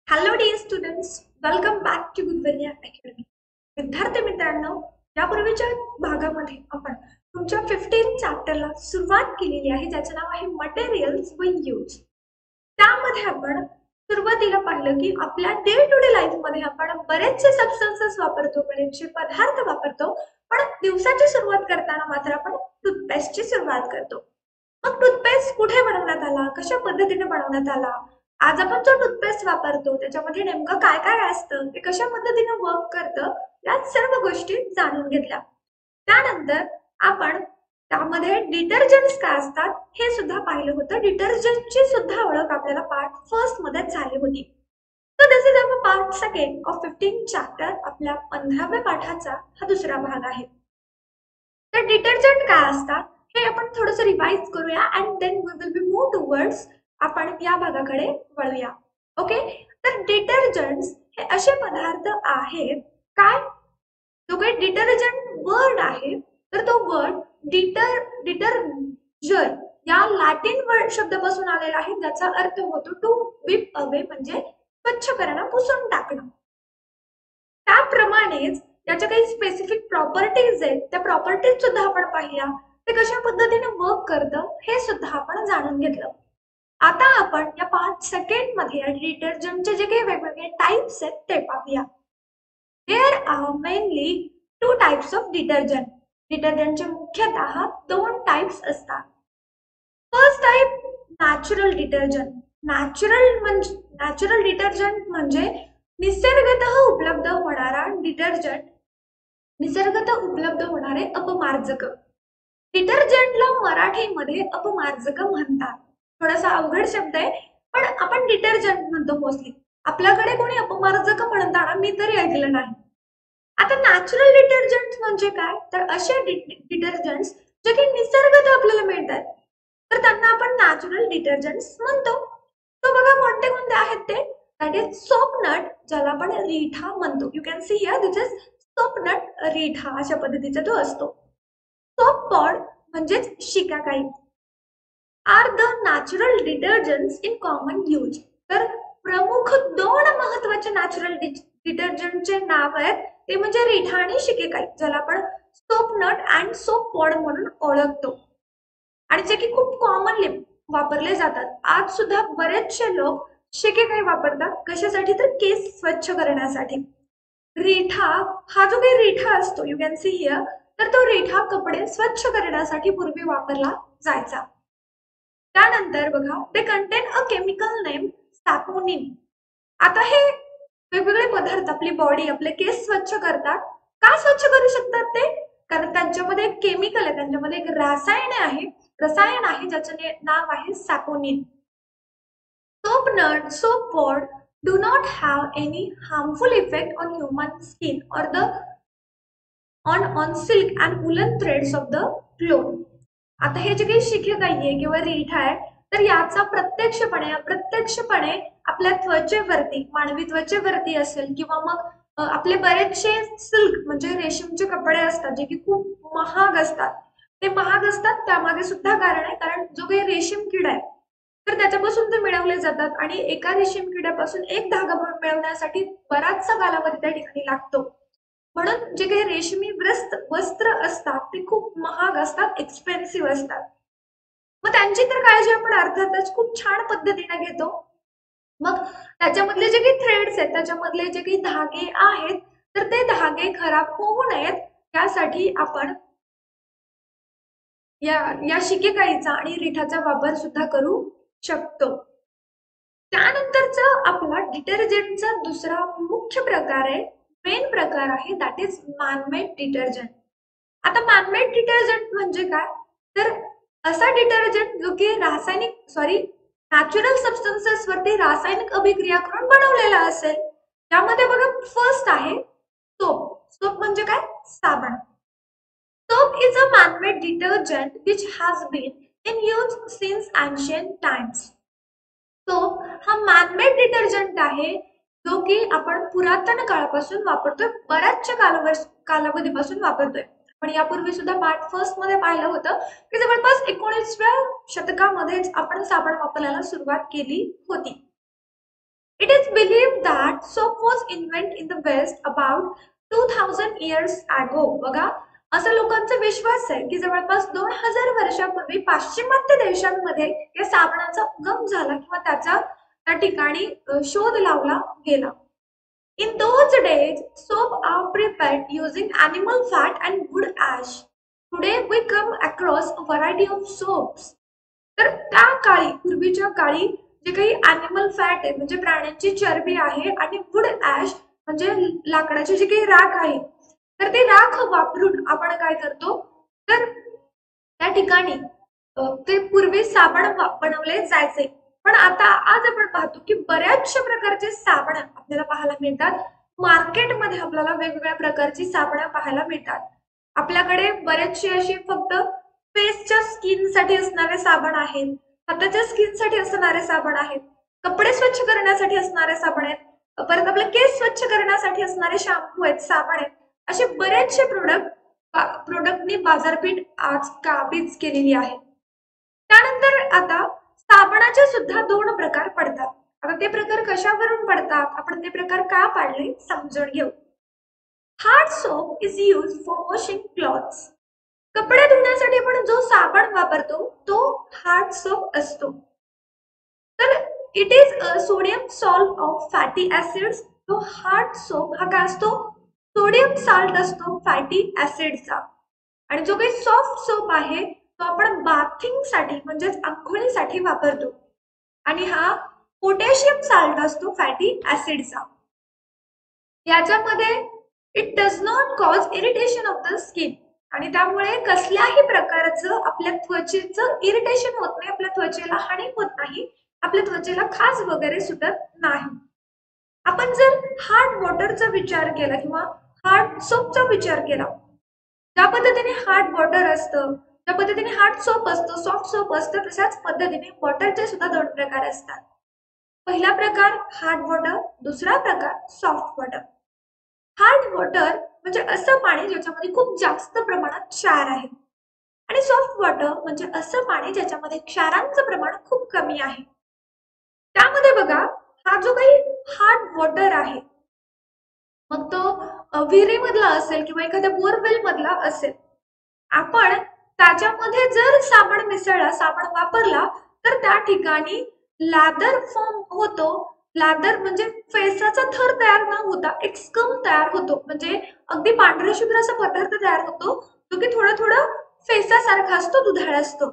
Hello dear students, welcome back to Gudwarya academy. विद्यार्थी मित्रांनो, यापूर्वीच्या भागामध्ये आपण तुमच्या 15 चॅप्टरला सुरुवात केलेली आहे, ज्याचं नाव आहे मटेरियल्स व यूज. त्यामध्ये आपण सुरुवातीला पाहिलं की आपल्या डे टू डे लाईफ मध्ये आपण बरेचसे सबस्टन्सेस वापरतो, बरेचसे पदार्थ वापरतो, पण दिवसाची सुरुवात करताना मात्र आपण टूथपेस्टची सुरुवात करतो. मग टूथपेस्ट कुठे बनवण्यात आला, कशा पद्धतीने बनवण्यात आला, आज आपण जो टूथपेस्ट वापरतो त्याच्यामध्ये नेमकं काय काय असतं, ते कशा पद्धतीने वर्क करतं, या सर्व गोष्टी जाणून घेतल्या. त्यानंतर आपण त्यामध्ये डिटर्जंट्स काय असतात हे सुद्धा पाहिलं होतं. डिटर्जंटची सुद्धा ओळख आपल्याला पार्ट फर्स्ट मध्ये झाली होती. तर this is our part second of 15 chapter. आपल्या 15व्या पाठाचा हा दुसरा भाग आहे. तर डिटर्जंट काय असतात हे आपण थोडंसं रिवाइज करूया and then we will be move towards आपण या भागाकडे वळूया. ओके, तर डिटर्जंट्स हे असे पदार्थ आहेत काय, जो काही डिटर्जंट वर्ड आहे तर तो वर्ड डिटर्जर या लॅटिन वर्ड शब्दापासून आलेला आहे, ज्याचा अर्थ होतो टू विप अवे, म्हणजे स्वच्छ करणं, पुसून टाकणं. त्याप्रमाणेच त्याच्या काही स्पेसिफिक प्रॉपर्टीज आहेत, त्या प्रॉपर्टीज सुद्धा आपण पाहिल्या, ते कशा पद्धतीने वर्क करतं हे सुद्धा आपण जाणून घेतलं. आता आपण या पार्ट सेकंड मध्ये डिटर्जंटचे जे काही वेगवेगळे टाइप्स आहेत ते पाहूया. There are mainly two types of detergent. डिटर्जंटचे मुख्यतः दोन टाइप्स असतात. First type natural detergent. Natural detergent म्हणजे निसर्गतः उपलब्ध होणारा डिटर्जंट, निसर्गतः उपलब्ध होणारे अपमार्जक. डिटर्जंटला मराठीमध्ये अपमार्जक म्हणतात. थोडासा अवघड शब्द आहे, पण आपण डिटर्जंट म्हणतो मोस्टली. आपल्याकडे कोणी अपमार्जक म्हणताना मी तरी ऐकलं नाही. आता नॅचरल डिटर्जंट म्हणजे काय, तर असे डिटर्जंट्स जे की निसर्गतः आपल्याला मिळतात, तर त्यांना आपण नॅचरल डिटर्जंट्स म्हणतो. तो बघा कोणते कोणते आहेत ते. दॅट इज सोप नट, ज्याला आपण रिठा म्हणतो. You can see here this is soap nut रिठा, अशा पद्धतीचा तो असतो. सोप पॉड म्हणजेच shikakai are the natural detergents in common use. तर प्रमुख दोन महत्वाचे नॅचरल डिटर्जंटचे नाव आहेत, ते म्हणजे रिठा आणि शिकेकाई, ज्याला आपण soap nut and soap pod म्हणून ओळखतो, आणि जे की खूप कॉमनली वापरले जातात. आज सुद्धा बरेचसे लोक शिकेकाई वापरतात. कशासाठी, तर केस स्वच्छ करण्यासाठी. रिठा, हा जो काही रिठा असतो, यू कॅन सी हियर, तर तो रिठा कपडे स्वच्छ करण्यासाठी पूर्वी वापरला जायचा. त्यानंतर बघा, ते contain a chemical name saponin. आता हे वेगवेगळे पदार्थ आपली बॉडी, आपले केस स्वच्छ करतात. का स्वच्छ करू शकतात ते, कारण त्यांच्यामध्ये एक केमिकल आहे, त्यांच्यामध्ये एक रसायन आहे ज्याचं नाव आहे saponin. Soap nut, soap pod do not have any harmful effect on human skin or the on silk and woolen threads of the cloth. आता हे जे काही शिकेकाई आहे किंवा रिठा आहे, तर याचा प्रत्यक्षपणे अप्रत्यक्षपणे आपल्या त्वचेवरती, मानवी त्वचेवरती असेल किंवा मग आपले बरेचसे सिल्क म्हणजे रेशीमचे कपडे असतात, जे की खूप महाग असतात. ते महाग असतात त्यामागे सुद्धा कारण आहे, कारण जो काही रेशीम किडा आहे तर त्याच्यापासून ते मिळवले जातात, आणि एका रेशीम किड्यापासून एक धागा मिळवण्यासाठी बराचसा कालावधी त्या ठिकाणी लागतो. म्हणून जे काही रेशमी वस्त्र असतात ते खूप महाग असतात, एक्सपेन्सिव्ह असतात. मग त्यांची तर काळजी आपण अर्थातच खूप छान पद्धतीने घेतो. मग त्याच्यामधले जे काही थ्रेड्स आहेत, त्याच्यामधले जे काही धागे आहेत, तर ते धागे खराब होऊ नयेत यासाठी आपण या शिकेकाईचा आणि रिठाचा वापर सुद्धा करू शकतो. त्यानंतरचा आपला डिटर्जंटचा दुसरा मुख्य प्रकार आहे, मेन प्रकार आहे, दॅट इज मॅनमेड डिटर्जंट. आता मॅनमेड डिटर्जंट म्हणजे काय, तर असा डिटर्जंट जो की नॅचरल सबस्टन्सेस वरती रासायनिक अभिक्रिया करून बनवलेला असेल. त्यामध्ये बघा, फर्स्ट आहे सोप. सोप म्हणजे काय, साबण. Soap is a man-made detergent which has been in use since ancient times. Soap हा मॅनमेड डिटर्जंट आहे, जो की आपण पुरातन काळापासून वापरतोय, बऱ्याचशा कालावधीपासून वापरतोय. पण यापूर्वी सुद्धा पार्ट फर्स्ट मध्ये पाहिलं होतं की जवळपास 19व्या शतकामध्येच आपण साबण वापरायला सुरुवात केली होती. It is believed that soap was invented in the West about 2000 years ago. बघा, असं लोकांचा विश्वास आहे की जवळपास 2000 वर्षापूर्वी पाश्चिमात्य देशांमध्ये या साबणाचा उगम झाला किंवा त्याचा त्या ठिकाणी शोध लावला गेला. In those days, soap are prepared using animal fat and wood ash. Today we come across a variety of soaps. तर त्या काळी, पूर्वीच्या काळी जे काही ॲनिमल फॅट आहे म्हणजे प्राण्यांची चरबी आहे आणि वुड ॲश म्हणजे लाकडाची जी काही राख आहे, तर ती राख वापरून आपण काय करतो, तर त्या ठिकाणी ते पूर्वी साबण बनवले जायचे. पण आता आज आपण पाहतो की बऱ्याचशा प्रकारचे साबण आपल्याला पाहायला मिळतात. मार्केटमध्ये आपल्याला वेगवेगळ्या प्रकारची साबण पाहायला मिळतात. आपल्याकडे बरेचसे अशी फक्त फेसच्या स्किनसाठी असणारे साबण आहेत, हाताच्या स्किनसाठी असणारे साबण आहेत, कपडे स्वच्छ करण्यासाठी असणारे साबण आहेत, परत आपले केस स्वच्छ करण्यासाठी असणारे शॅम्पू आहेत, साबण आहेत. असे बरेचसे प्रोडक्टनी बाजारपेठ आज काबीज केलेली आहे. त्यानंतर आता साबणाचे सुद्धा 2 प्रकार पडतात. आता ते प्रकार कशावरून पडतात, आपण ते प्रकार का पाडले समजून घेऊ. Hard soap is use for washing clothes. कपडे धुण्यासाठी आपण जो साबण वापरतो तो हार्ड सोप असतो. तर it is sodium salt of fatty acids. तो हार्ड सोप हा काय असतो, सोडियम साल्ट असतो फॅटी ऍसिडचा. आणि जो काही सॉफ्ट सोप आहे तो आपण बाथिंगसाठी म्हणजेच आंघोळीसाठी वापरतो आणि हा पोटॅशियम साल्ट असतो फॅटी ऍसिडचा. याच्यामध्ये it does not cause irritation of the skin आणि त्यामुळे कसल्याही प्रकारचं आपल्या त्वचेचं इरिटेशन होत नाही, आपल्या त्वचेला हानी होत नाही, आपल्या त्वचेला खाज वगैरे सुटत नाही. आपण जर हार्ड वॉटरचा विचार केला किंवा हार्ड सोपचा विचार केला, ज्या पद्धतीने हार्ड वॉटर असतं, त्या पद्धतीने हार्ड सोप असतं, सॉफ्ट सोप असतं, तशाच पद्धतीने वॉटरचे सुद्धा 2 प्रकार असतात. पहिला प्रकार हार्ड वॉटर, दुसरा प्रकार सॉफ्ट वॉटर. हार्ड वॉटर म्हणजे असं पाणी ज्याच्यामध्ये खूप जास्त प्रमाणात क्षार आहे आणि सॉफ्ट वॉटर म्हणजे असं पाणी ज्याच्यामध्ये क्षारांचं प्रमाण खूप कमी आहे. त्यामध्ये बघा, हा जो काही हार्ड वॉटर आहे, मग तो विहिरीमधला असेल किंवा एखाद्या बोरवेल मधला असेल, आपण त्याच्यामध्ये जर साबण मिसळला, साबण वापरला, तर त्या ठिकाणी लादर फॉर्म होतो. लादर म्हणजे फेसाचा थर तयार न होता एक स्कम तयार होतो, म्हणजे अगदी पांढरा शुभ्र असा पदार्थ तयार होतो जो की थोडं थोडं फेसासारखा असतो, दुधाळ असतो.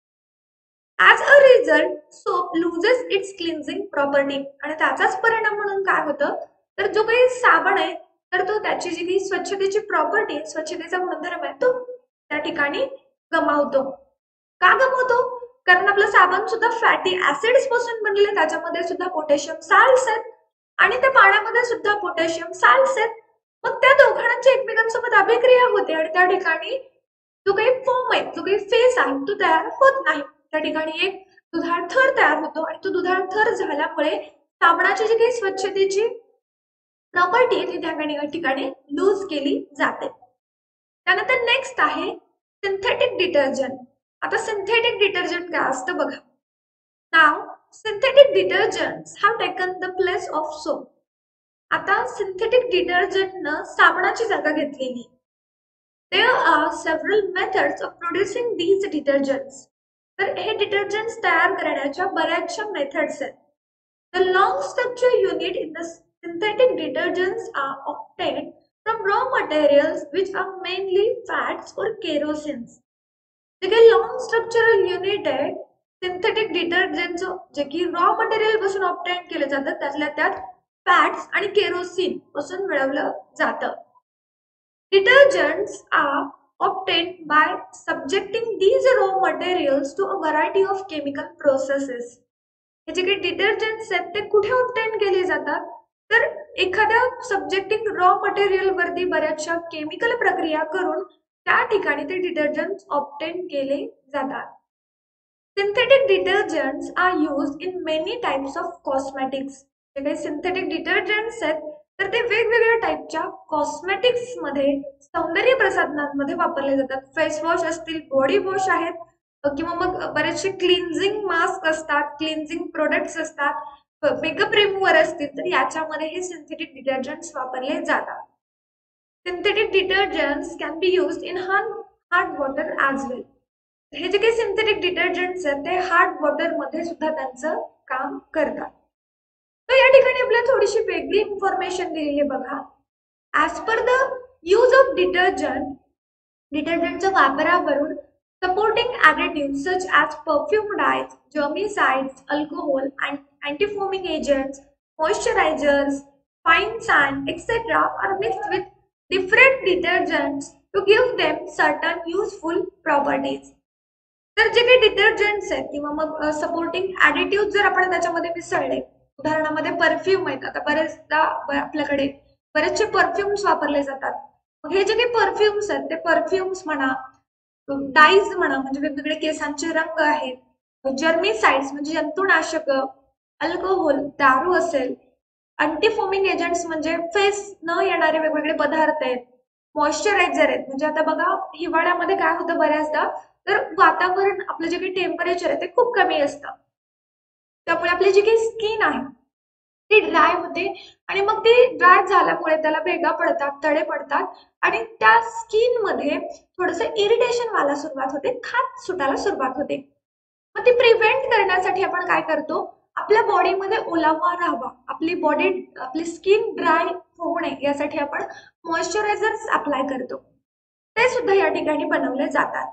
As a result soap loses its cleansing property आणि त्याचाच परिणाम म्हणून काय होतं, तर जो काही साबण आहे तर तो त्याची जी काही स्वच्छतेची प्रॉपर्टी, स्वच्छतेचा गुणधर्म आहे तो त्या ठिकाणी गमावतो. का गमावतो, कारण आपलं साबण सुद्धा फॅटी ऍसिड्स पासून बनलेलं, त्याच्यामध्ये सुद्धा पोटॅशियम साल्ट्स आहेत आणि त्या पाण्यामध्ये सुद्धा पोटॅशियम साल्ट्स आहेत. मग त्या दोघांची एकमेकांसोबत अभिक्रिया होते आणि त्या ठिकाणी जो काही फॉर्म आहे, जो काही फेस आहे तो तयार होत नाही. त्या ठिकाणी एक दुधाळ थर तयार होतो आणि तो दुधाळ थर झाल्यामुळे साबणाची जी काही स्वच्छतेची प्रॉपर्टी आहे ती त्या ठिकाणी लूज केली जाते. त्यानंतर नेक्स्ट आहे सिंथेटिक डिटर्जंट. आता सिंथेटिक डिटर्जंट काय असतं बघा. नाव synthetic detergents have taken the place of soap. आता सिंथेटिक डिटर्जंटनं साबणाची जागा घेतलेली. There are several methods of producing these detergents. तर हे डिटर्जंट्स तयार करण्याच्या बऱ्याचशा मेथड्स आहेत. The long structure unit in the synthetic detergents are obtained from raw materials which are mainly fats or kerosenes. जे काही लॉंग स्ट्रक्चरल युनिट आहे synthetic डिटर्जंटचं, जे की रॉ मटेरियल पासून ऑब्टेन केले जातात, त्यातल्या त्यात फॅट्स आणि केरोसिन पासून मिळवलं जातं. Detergents are obtained by subjecting these raw materials to a variety of chemical processes. हे जे काही डिटर्जंट्स आहेत ते कुठे ऑब्टेन केले जातात, तर एखाद्या सब्जेक्टिंग रॉ मटेरियल वरती बऱ्याचशा केमिकल प्रक्रिया करून त्या ठिकाणी ते डिटर्जंट्स ऑब्टेन केले जातात. Synthetic detergents are used in many types of cosmetics. जे काही सिंथेटिक डिटर्जंट्स आहेत तर ते वेगवेगळ्या टाईपच्या कॉस्मेटिक्स मध्ये, सौंदर्य प्रसाधनांमध्ये वापरले जातात. फेस वॉश असतील, बॉडी वॉश आहेत किंवा मग बरेचसे क्लिन्झिंग मास्क असतात, क्लिन्झिंग प्रोडक्ट्स असतात, मेकअप रिमूव्हर असतील तर याच्यामध्ये हे सिंथेटिक डिटर्जंट्स वापरले जातात. Synthetic detergents can be used in hard water as well. हे जे काही सिंथेटिक डिटर्जंट्स आहेत ते हार्ड वॉटर मध्ये सुद्धा त्यांचं काम करतात. तर या ठिकाणी आपल्याला थोडीशी वेगळी इन्फॉर्मेशन दिलेली आहे बघा. As per the use of डिटर्जंटच्या वापरावरून supporting additive such as perfume dyes, germicides, alcohol, antifoaming agents, moisturizers, fine sand, etc. are mixed with different detergents to give them certain useful properties. तर जे काही detergents आहेत किंवा मग supporting additive जर आपण त्याच्यामध्ये मिसळले, उदाहरणामध्ये परफ्यूम आहेत. आता बरेचदा आपल्याकडे बरेचसे परफ्युम्स वापरले जातात. मग हे जे काही परफ्युम्स आहेत ते परफ्युम्स म्हणा, डाईज म्हणा म्हणजे वेगवेगळे केसांचे रंग आहेत, जर्मिसाइड्स म्हणजे जंतुनाशक, अल्कोहोल दारू असेल, अँटीफोमिंग एजंट्स म्हणजे फेस न येणारे वेगवेगळे पदार्थ आहेत, मॉइश्चरायझर आहेत. म्हणजे आता बघा हिवाळ्यामध्ये काय होतं बऱ्याचदा तर वातावरण आपलं जे काही टेम्परेचर आहे ते खूप कमी असतं. त्यामुळे आपली जी काही स्किन आहे ती ड्राय होते आणि मग ती ड्राय झाल्यामुळे त्याला भेगा पडतात, तडे पडतात आणि त्या स्किन मध्ये थोडंसं इरिटेशन व्हायला सुरुवात होते, खाज सुटायला सुरुवात होते. मग ती प्रिव्हेंट करण्यासाठी आपण काय करतो, आपल्या बॉडीमध्ये ओलावा राहावा, आपली स्किन ड्राय होऊ नये यासाठी आपण मॉइश्चरायझर्स अप्लाय करतो. ते सुद्धा या ठिकाणी बनवले जातात.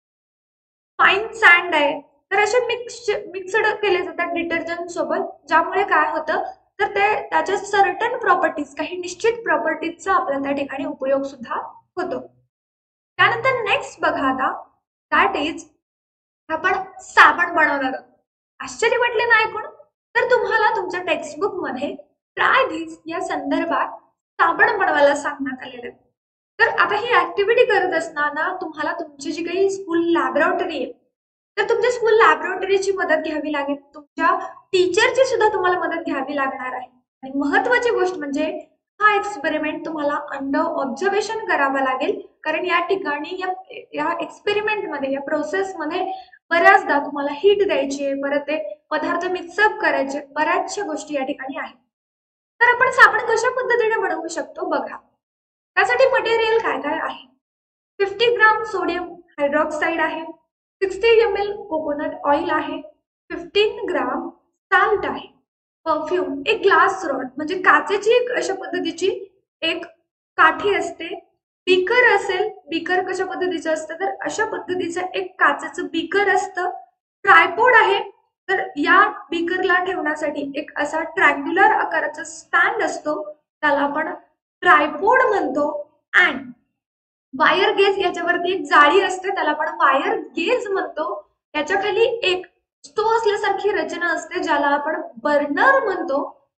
फाईन सँड आहे तर असे मिक्सड केले जातात डिटर्जंट सोबत, ज्यामुळे काय होतं तर ते त्याच्या सर्टन प्रॉपर्टीज, काही निश्चित प्रॉपर्टीजचा आपल्याला त्या ठिकाणी उपयोग सुद्धा होतो. त्यानंतर नेक्स्ट बघा आता, दॅट इज आपण साबण बनवणार आहोत. आश्चर्य वाटले ना ऐकून? तर तुम्हाला तुमच्या टेक्स्टबुक मध्ये ट्राय दिस या संदर्भात साबण बनवायला सांगण्यात आलेलं आहे. तर आता ही ऍक्टिव्हिटी करत असताना तुम्हाला तुमची जी काही स्कूल लॅबोरेटरी आहे तर तुमच्या स्कूल लॅबोरेटरीची मदत घ्यावी लागेल, तुमच्या टीचरची सुद्धा तुम्हाला मदत घ्यावी लागणार आहे. आणि महत्वाची गोष्ट म्हणजे हा एक्सपेरिमेंट तुम्हाला अंडर ऑब्झर्वेशन करावा लागेल, कारण या ठिकाणी या एक्सपेरिमेंटमध्ये, या प्रोसेसमध्ये बऱ्याचदा तुम्हाला हीट द्यायची आहे, परत ते पदार्थ मिक्सअप करायचे, बऱ्याचशा गोष्टी या ठिकाणी आहेत. तर आपण साबण कशा पद्धतीने बनवू शकतो बघा. त्यासाठी मटेरियल काय काय आहे. 50 ग्राम सोडियम हायड्रॉक्साईड आहे, 60 ml कोकोनट ऑइल आहे, 15 ग्राम साल्ट आहे, परफ्यूम, एक ग्लास रॉड म्हणजे काचेची एक अशा पद्धतीची एक काठी असते, बीकर असेल, बीकर कशा पद्धतीचं असतं तर अशा पद्धतीचं एक काचेचं बीकर असतं, ट्रायपॉड आहे तर या बीकरला ठेवण्यासाठी एक असा ट्रँग्युलर आकाराचा स्टँड असतो, त्याला आपण ट्रायपॉड म्हणतो. अँड वायर गेज, याच्यावरती एक जाळी असते त्याला आपण वायर गेज म्हणतो. याच्या खाली एक स्टोव असल्यासारखी रचना असते ज्याला आपण बर्नर म्हणतो.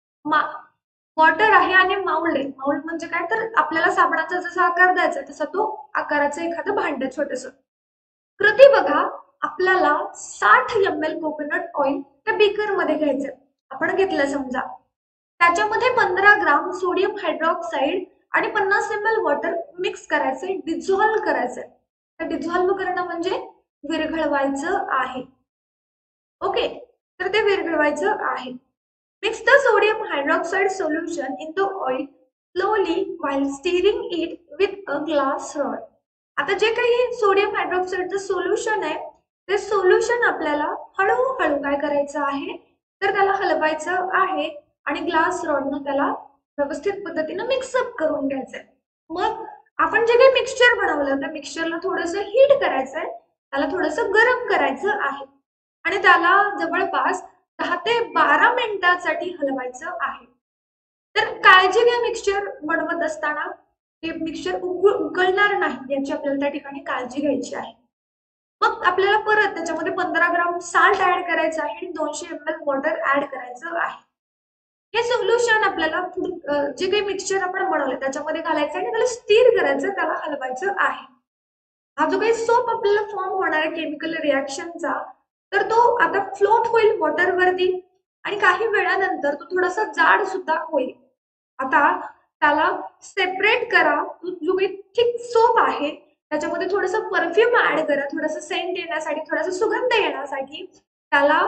वॉटर आहे आणि माउल्ड आहे. माउल्ड म्हणजे काय तर आपल्याला साबणाचा जसा आकार द्यायचा तसा तो आकाराचं एखादं भांड छोटस. कृती बघा, आपल्याला 60 ml कोकोनट ऑइल त्या बीकर मध्ये घ्यायचं. आपण घेतलं समजा, त्याच्यामध्ये 15 ग्राम सोडियम हायड्रॉक्साईड आणि 50 ml वॉटर मिक्स करायचंय, डिझॉल्व्ह करायचंय. तर डिझॉल्व्ह करणं म्हणजे विरघळवायचं आहे. ओके, तर ते विरघळवायचं आहे. Mix the sodium hydroxide solution in the oil slowly while stirring it with a glass rod. आता जे काही सोडियम हायड्रॉक्साईडचं सोल्युशन आहे ते सोल्युशन आपल्याला हळूहळू काय करायचं आहे तर त्याला हलवायचं आहे आणि ग्लास रॉडनं त्याला व्यवस्थित पद्धतीनं मिक्सअप करून घ्यायचंय. मग आपण जे काही मिक्सचर बनवलं त्या मिक्सचरला थोडंसं हीट करायचंय, त्याला थोडंसं गरम करायचं आहे आणि त्याला जवळपास 10 ते 12 मिनिटांसाठी हलवायचं आहे. तर काळजी घ्या, मिक्सचर बनवत असताना ते मिक्सचर उकळणार नाही याची आपल्याला त्या ठिकाणी काळजी घ्यायची आहे. मग आपल्याला परत त्याच्यामध्ये 15 ग्राम साल्ट ऍड करायचं आहे आणि 200 ml वॉटर ऍड करायचं आहे. हे सोल्युशन आपल्याला जे काही मिक्सचर आपण बनवलं त्याच्यामध्ये घालायचं आणि त्याला स्थिर करायचं, त्याला हलवायचं आहे. हा जो काही सोप आपल्याला फॉर्म होणार आहे केमिकल रिॲक्शनचा तर तो आता फ्लोट होईल वॉटरवरती आणि काही वेळानंतर तो थोडासा जाड सुद्धा होईल. आता त्याला सेपरेट करा. जो काही थिक सोप आहे त्याच्यामध्ये थोडंसं परफ्यूम ऍड करा, थोडंसं सेंट येण्यासाठी, थोडासा सुगंध येण्यासाठी त्याला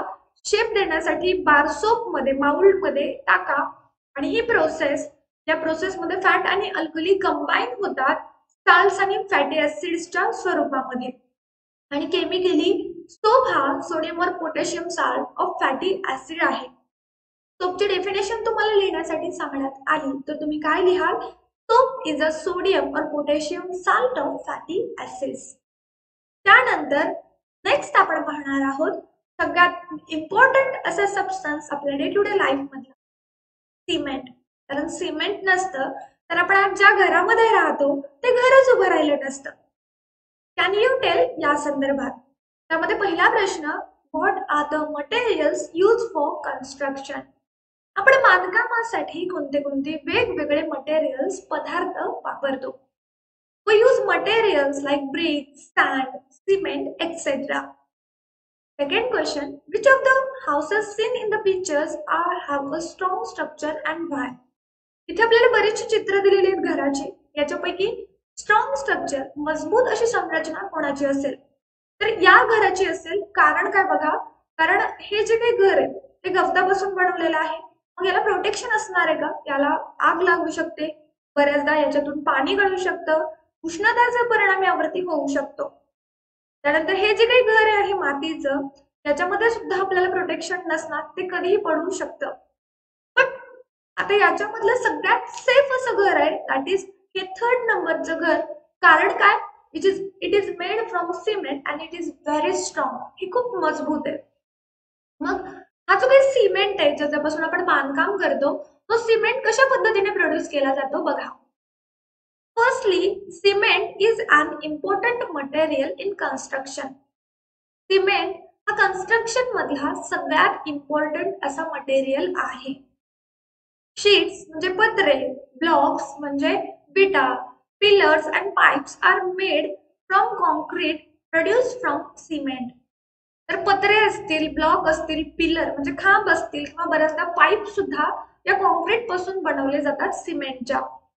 शेप देण्यासाठी बार सोप मध्ये माउल्ड मध्ये टाका आणि ही प्रोसेस या प्रोसेसमध्ये फॅट आणि अल्कली कंबाईन होतात साल्ट्स आणि फॅटी ऍसिड्सच्या स्वरूपामध्ये आणि केमिकली सोप हा sodium or potassium salt of fatty acid आहे. सोपची डेफिनेशन तुम्हाला लिहिण्यासाठी सांगण्यात आली तर तुम्ही काय लिहाल? Soap is a sodium or potassium salt of fatty acids. त्यानंतर नेक्स्ट आपण पाहणार आहोत सगळ्यात इम्पॉर्टंट असा सबस्टन्स आपल्या डे टू डे लाईफ मधला सिमेंट. कारण सिमेंट नसतं तर आपण आज ज्या घरामध्ये राहतो ते घरच उभं राहिलं नसतं. कॅन यू टेल या संदर्भात? त्यामध्ये पहिला प्रश्न, what are the materials use for construction? आपण बांधकामासाठी कोणते कोणते वेगवेगळे मटेरियल्स पदार्थ वापरतो? We use materials like brick, sand, cement etcetera. Second question, which of the houses seen in the pictures have a strong structure and why? इथे आपल्याला बरीचशी चित्र दिलेली आहेत घराची. याच्यापैकी स्ट्रॉंग स्ट्रक्चर मजबूत अशी संरचना कोणाची असेल? तर या घराची असेल. कारण काय बघा, कारण हे जे काही घर आहे ते गवतापासून बनवलेलं आहे. मग याला प्रोटेक्शन असणार आहे का? याला आग लागू शकते, बऱ्याचदा याच्यातून पाणी गळू शकतं, उष्णताचा परिणाम यावरती होऊ शकतो. त्यानंतर हे जे काही घर आहे मातीचं त्याच्यामध्ये सुद्धा आपल्याला प्रोटेक्शन नसणार, ते कधीही पडू शकतं. पण आता याच्यामधलं सगळ्यात सेफ असं घर आहे दॅट इज हे 3rd नंबरचं घर. कारण काय? It is made from cement and it is very strong. हे खूप मजबूत आहे. मग हा जो काही सिमेंट आहे ज्याच्यापासून आपण बांधकाम करतो तो सिमेंट कशा पद्धतीने प्रोड्यूस केला जातो बघा. Firstly, cement is an important material in construction. Cement हा कन्स्ट्रक्शन मधला सगळ्यात इम्पॉर्टंट असा मटेरियल आहे. शीट्स म्हणजे पत्रे, ब्लॉक्स म्हणजे विटा, pillars and pipes are made from concrete produce from cement. तर पत्रे असतील, ब्लॉक असतील, पिलर म्हणजे खांब असतील किंवा बऱ्याचदा पाईप सुद्धा या कॉन्क्रीट पासून बनवले जातात सिमेंटच्या.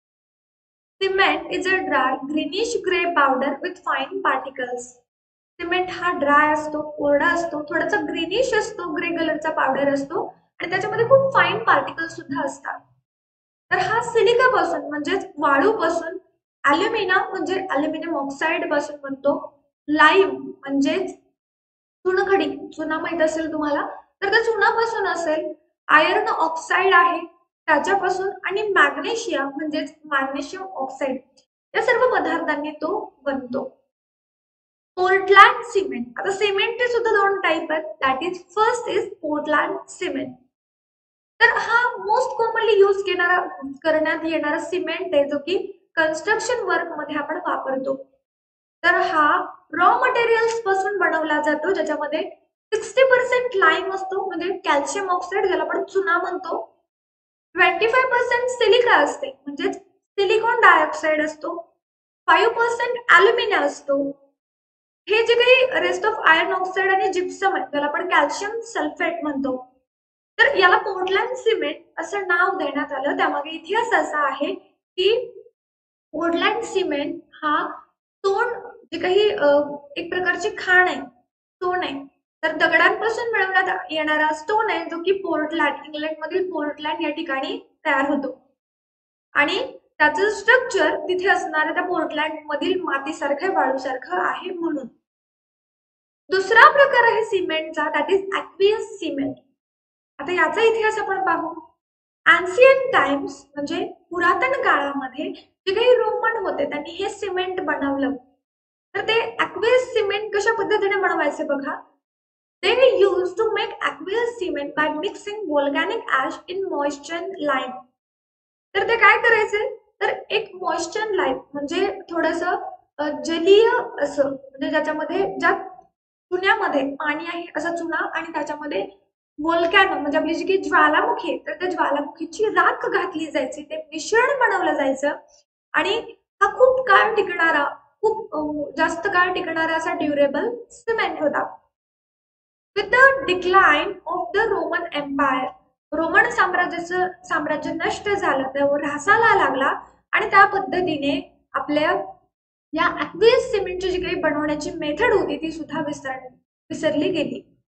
Cement is a dry greenish grey powder with fine particles. Cement हा ड्राय असतो, कोरडा असतो, थोडासा ग्रीनिश असतो, ग्रे कलरचा पावडर असतो आणि त्याच्यामध्ये खूप फाईन पार्टिकल्स सुद्धा असतात. तर हा सिलिकापासून म्हणजेच वाळूपासून, ॲल्युमिना म्हणजे ॲल्युमिनियम ऑक्साईड पासून बनतो, लाईम म्हणजेच चुनखडी, चुना माहित असेल तुम्हाला तर त्या चुनापासून असेल, आयर्न ऑक्साईड आहे त्याच्यापासून आणि मॅग्नेशियम म्हणजेच मॅग्नेशियम ऑक्साईड या सर्व पदार्थांनी तो बनतो. Portland cement. आता सिमेंटचे सुद्धा 2 टाईप आहेत. That is first is Portland cement. तर हा मोस्ट कॉमनली यूज करण्यात येणारा सिमेंट आहे जो की कन्स्ट्रक्शन वर्क मध्ये आपण वापरतो. तर हा रॉ मटेरियल्स पासून बनवला जातो ज्याच्यामध्ये 60% लाईम असतो म्हणजे कॅल्शियम ऑक्साईड ज्याला आपण चुना म्हणतो, 25% सिलिका असते म्हणजेच सिलिकॉन डायऑक्साईड असतो, 5% ॲल्युमिना असतो. हे जे काही रेस्ट ऑफ आयर्न ऑक्साईड आणि जिप्सम आहे त्याला आपण कॅल्शियम सल्फेट म्हणतो. तर याला पोर्टलँड सिमेंट असं नाव देण्यात आलं. त्यामागे इतिहास असा आहे की पोर्टलँड सिमेंट हा स्टोन जे काही एक प्रकारची खाण आहे, स्टोन आहे, तर दगडांपासून मिळवण्यात येणारा स्टोन आहे जो की पोर्टलँड, इंग्लंडमधील पोर्टलँड या ठिकाणी तयार होतो आणि त्याचं स्ट्रक्चर तिथे असणाऱ्या त्या पोर्टलँड मधील मातीसारखं वाळूसारखं आहे म्हणून. दुसरा प्रकार आहे सिमेंटचा दॅट इज ॲक्वियस सिमेंट. आता याचा इतिहास आपण पाहू. एन्शियंट टाइम्स म्हणजे पुरातन काळामध्ये जे काही रोमन होते त्यांनी हे सिमेंट बनवलं. तर ते ॲक्वियस सिमेंट कशा पद्धतीने बनवायचे बघा. They use to make aqueous cement by mixing volcanic ash in moisture lime. तर ते काय करायचे तर एक मॉइश्चर लाईम म्हणजे थोडंसं जलीय असं म्हणजे ज्याच्यामध्ये ज्या चुन्यामध्ये पाणी आहे असा चुना आणि त्याच्यामध्ये व्होल्कॅनो म्हणजे आपली जी काही ज्वालामुखी आहे तर त्या ज्वालामुखीची राख घातली जायची, ते मिश्रण बनवलं जायचं आणि हा खूप काळ टिकणारा, खूप जास्त काळ टिकणारा असा ड्युरेबल सिमेंट होता. With the decline of the Roman empire, Roman साम्राज्य नष्ट झालं, त्यावर ऱ्हासाला लागला आणि त्या पद्धतीने आपल्या या ॲक्वियस सिमेंटची जी काही बनवण्याची मेथड होती ती सुद्धा विसरली गेली.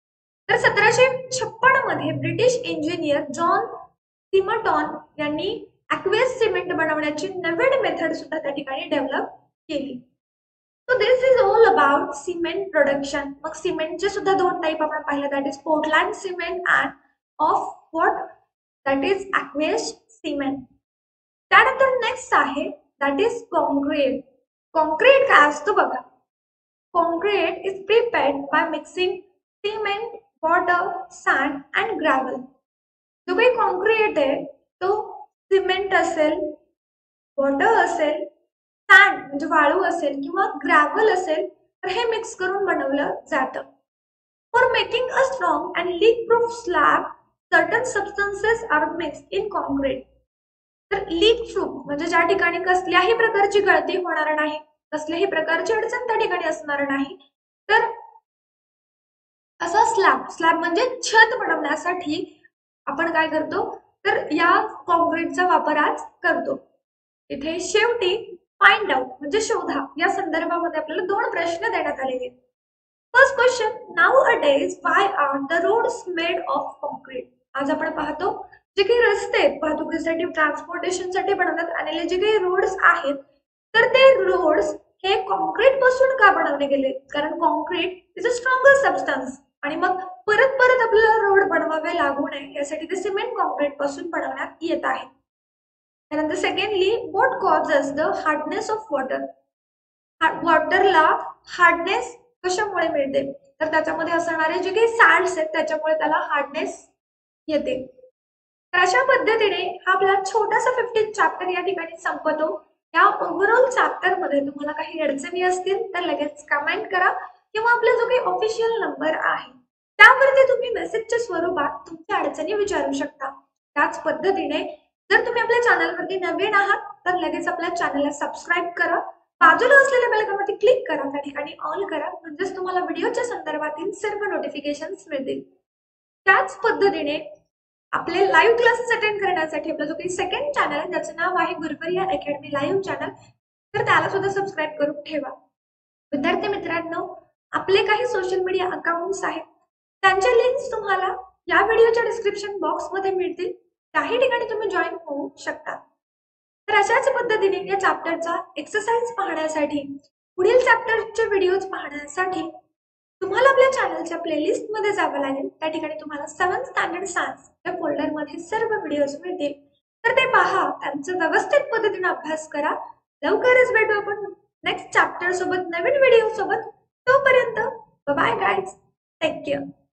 तर 1756 मध्ये ब्रिटिश इंजिनियर जॉन सिमटॉन यांनी ॲक्वेस सिमेंट बनवण्याची नवीन मेथड सुद्धा त्या ठिकाणी डेव्हलप केली. So this is all about cement production. मग सिमेंटचे सुद्धा दोन टाईप आपण पाहिलं, that is Portland cement and of what, that is aqueous cement. त्यानंतर नेक्स्ट आहे दॅट इज कॉन्क्रीट. कॉन्क्रीट काय असतं बघा. Concrete is prepared by mixing cement, water, sand and gravel. जो काही कॉन्क्रीट आहे तो सिमेंट असेल, वॉटर असेल, सँड म्हणजे वाळू असेल किंवा ग्रॅव्हल असेल, तर हे मिक्स करून बनवलं जातं. For making a strong and leak proof slab certain substances are mixed in concrete. तर लीक प्रूफ म्हणजे ज्या ठिकाणी कसल्याही प्रकारची गळती होणार नाही, कसल्याही प्रकारची अडचण त्या ठिकाणी असणार नाही, तर असा स्लॅब म्हणजे छत बनवण्यासाठी आपण काय करतो, तर या कॉन्क्रीटचा वापर आज करतो. इथे शेवटी फाइंड आउट म्हणजे शोधा या संदर्भामध्ये आपल्याला दोन प्रश्न देण्यात आलेले आहेत. First question, nowadays why are the roads made of concrete. आज आपण पाहतो जे काही रस्ते वाहतुकीसाठी, ट्रान्सपोर्टेशनसाठी बनवण्यात आलेले जे काही रोड्स आहेत, तर ते रोड्स हे कॉन्क्रीट पासून का बनवले गेले, कारण concrete is a stronger substance आणि मग परत परत आपल्याला रोड बनवावे लागू नये यासाठी ते सिमेंट कॉन्क्रीट पासून बनवण्यात येत आहे. त्यानंतर secondly, what causes the hardness of water. वॉटरला हार्डनेस कशामुळे मिळते, तर त्याच्यामध्ये असणारे जे काही सॅल्ट्स आहेत त्याच्यामुळे त्याला हार्डनेस येते. तर अशा पद्धतीने हा आपला छोटासा 15 चॅप्टर या ठिकाणी संपतो. या ओव्हरऑल चॅप्टर मध्ये तुम्हाला काही अडचणी असतील तर लगेच कमेंट करा किंवा आपला जो काही ऑफिशियल नंबर आहे त्यावरती तुम्ही मेसेजच्या स्वरूपात तुमच्या अडचणी विचारू शकता. त्याच पद्धतीने जर तुम्ही आपल्या चॅनलवरती नवीन आहात तर लगेच आपल्या चॅनलला सबस्क्राईब करा, बाजूला असलेल्या बेल आयकॉनवरती क्लिक करा, त्या ठिकाणी ऑल करा, म्हणजेच तुम्हाला व्हिडिओच्या संदर्भातील सर्व नोटिफिकेशन्स मिळतील. त्याच पद्धतीने आपले लाईव्ह क्लासेस अटेंड करण्यासाठी आपला जो काही सेकंड चॅनल आहे त्याचं नाव आहे गुरुवर्या अकॅडमी लाईव्ह चॅनल, तर त्याला सुद्धा सबस्क्राईब करून ठेवा. विद्यार्थी मित्रांनो, आपले काही सोशल मीडिया अकाउंट्स आहेत त्यांच्या लिंक्स तुम्हाला या व्हिडिओच्या डिस्क्रिप्शन बॉक्समध्ये मिळतील, त्याही ठिकाणी तुम्ही जॉईन होऊ शकता. तर अशाच पद्धतीने या चॅप्टरचा एक्सरसाइज पाहण्यासाठी, पुढील चॅप्टरचे व्हिडिओज पाहण्यासाठी तुम्हाला आपल्या चॅनलच्या प्लेलिस्ट मध्ये जावं लागेल. त्या ठिकाणी तुम्हाला 7th स्टँडर्ड सायन्स या फोल्डर मध्ये सर्व व्हिडिओज मिळतील, तर ते पहा, त्यांचा व्यवस्थित पद्धतीने अभ्यास करा. लवकरच भेटू आपण नेक्स्ट चॅप्टर सोबत, नवीन व्हिडिओ सोबत. तोपर्यंत बाय गाईज, टेक केअर.